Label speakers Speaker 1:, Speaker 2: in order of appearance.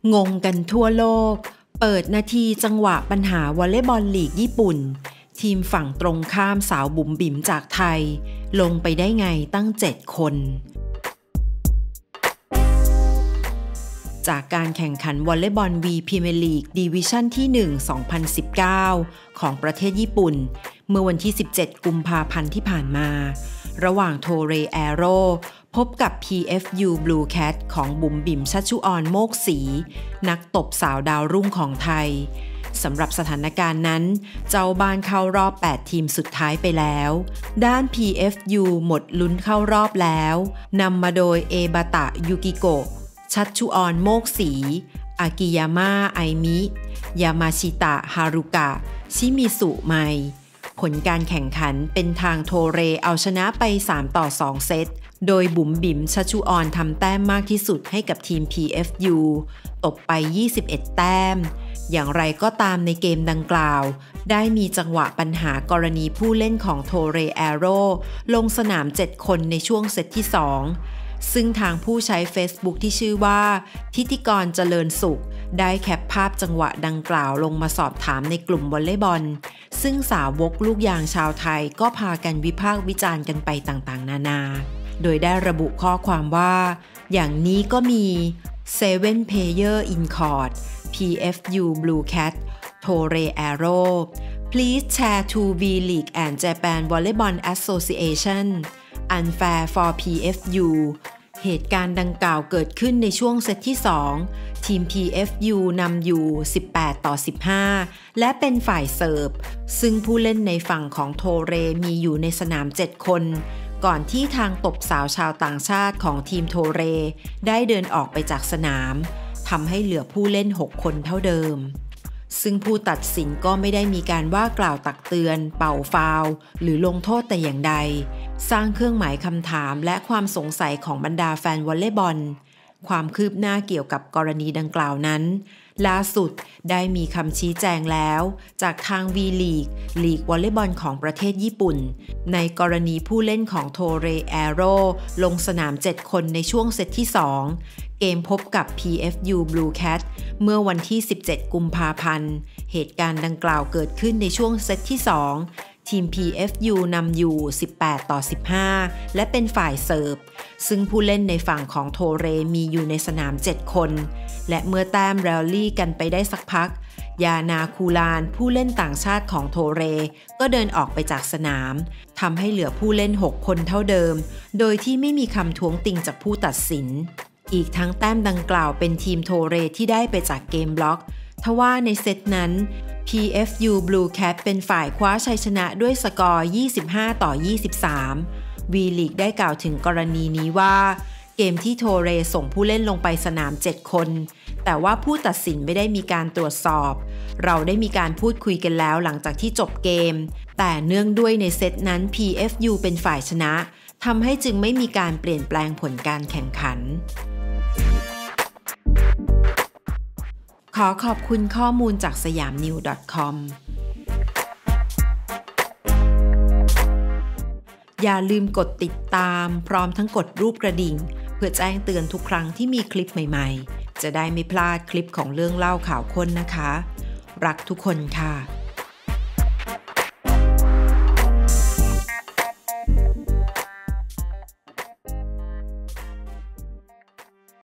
Speaker 1: งงกันทั่วโลกเปิดนาทีจังหวะปัญหาวอลเลย์บอลลีกญี่ปุ่นทีมฝั่งตรงข้ามสาวบุ๋มบิ๋มจากไทยลงไปได้ไงตั้ง7 คนจากการแข่งขันวอลเลย์บอล V Premier League ดิวิชั่นที่1 2019 ของประเทศญี่ปุ่นเมื่อวันที่17 กุมภาพันธ์ที่ผ่านมาระหว่างโทเรแอโร่พบกับ PFU Blue Cat ของบุ๋มบิ๋มชัชชุออนโมกศรีนักตบสาวดาวรุ่งของไทยสำหรับสถานการณ์นั้นเจ้าบ้านเข้ารอบ8ทีมสุดท้ายไปแล้วด้าน PFU หมดลุ้นเข้ารอบแล้วนำมาโดยเอบาตะยูกิโกะชัชชุออนโมกศรีอากิยาม่าไอมิยามาชิตะฮารุกะชิมิสุไมผลการแข่งขันเป็นทางโทเรเอาชนะไป3-2 เซตโดยบุ๋มบิ๋มชัชชุออนทำแต้มมากที่สุดให้กับทีม PFU ตบไป21 แต้มอย่างไรก็ตามในเกมดังกล่าวได้มีจังหวะปัญหากรณีผู้เล่นของโทเรแอโร่ลงสนาม7 คนในช่วงเซตที่2ซึ่งทางผู้ใช้ Facebook ที่ชื่อว่าทิติกรเจริญสุขได้แคปภาพจังหวะดังกล่าวลงมาสอบถามในกลุ่มวอลเลย์บอลซึ่งสาวกลูกยางชาวไทยก็พากันวิพากษ์วิจารณ์กันไปต่างๆนานาโดยได้ระบุข้อความว่าอย่างนี้ก็มี7 player in court PFU Blue Cat Toray Arrow Please share to V League and Japan Volleyball Association Unfair for PFU เหตุการณ์ดังกล่าวเกิดขึ้นในช่วงเซตที่2ทีม PFU นำอยู่18-15และเป็นฝ่ายเสิร์ฟซึ่งผู้เล่นในฝั่งของโทเรมีอยู่ในสนาม7 คนก่อนที่ทางตบสาวชาวต่างชาติของทีมโทเรได้เดินออกไปจากสนามทำให้เหลือผู้เล่น6 คนเท่าเดิมซึ่งผู้ตัดสินก็ไม่ได้มีการว่ากล่าวตักเตือนเป่าฟาวล์หรือลงโทษแต่อย่างใดสร้างเครื่องหมายคำถามและความสงสัยของบรรดาแฟนวอลเลย์บอลความคืบหน้าเกี่ยวกับกรณีดังกล่าวนั้นล่าสุดได้มีคำชี้แจงแล้วจากทาง V League ลีกวอลเลย์บอลของประเทศญี่ปุ่นในกรณีผู้เล่นของโทเรแอโร่ลงสนาม7 คนในช่วงเซตที่2เกมพบกับ PFU Blue Cat เมื่อวันที่17 กุมภาพันธ์เหตุการณ์ดังกล่าวเกิดขึ้นในช่วงเซตที่2ทีม PFU นำอยู่18-15และเป็นฝ่ายเสิร์ฟซึ่งผู้เล่นในฝั่งของโทเรมีอยู่ในสนาม7 คนและเมื่อแต้มแรลลี่กันไปได้สักพักยานาคูลานผู้เล่นต่างชาติของโทเรก็เดินออกไปจากสนามทำให้เหลือผู้เล่น6 คนเท่าเดิมโดยที่ไม่มีคำท้วงติงจากผู้ตัดสินอีกทั้งแต้มดังกล่าวเป็นทีมโทเรที่ได้ไปจากเกมบล็อกทว่าในเซตนั้น PFU Blue Cat เป็นฝ่ายคว้าชัยชนะด้วยสกอร์25-23 V League ได้กล่าวถึงกรณีนี้ว่าเกมที่โทเรส่งผู้เล่นลงไปสนาม7 คนแต่ว่าผู้ตัดสินไม่ได้มีการตรวจสอบเราได้มีการพูดคุยกันแล้วหลังจากที่จบเกมแต่เนื่องด้วยในเซตนั้น PFU เป็นฝ่ายชนะทำให้จึงไม่มีการเปลี่ยนแปลงผลการแข่งขันขอขอบคุณข้อมูลจากsayamnews.com อย่าลืมกดติดตามพร้อมทั้งกดรูปกระดิ่งเพื่อแจ้งเตือนทุกครั้งที่มีคลิปใหม่ๆจะได้ไม่พลาดคลิปของเรื่องเล่าข่าวค้นนะคะรักทุกคนค่ะ